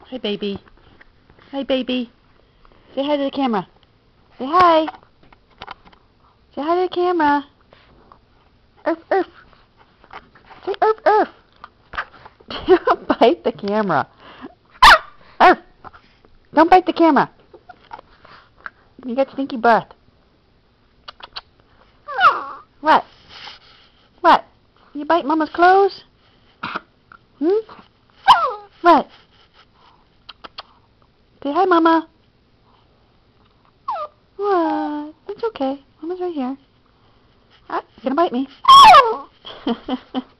Hi, baby. Hi, baby. Say hi to the camera. Say hi. Say hi to the camera. Urf, urf. Say urf, urf. Don't bite the camera. Urf. Don't bite the camera. You got stinky breath. What? What? You bite Mama's clothes? What? Say hi, Mama. What? It's okay. Mama's right here. Ah, you're gonna bite me.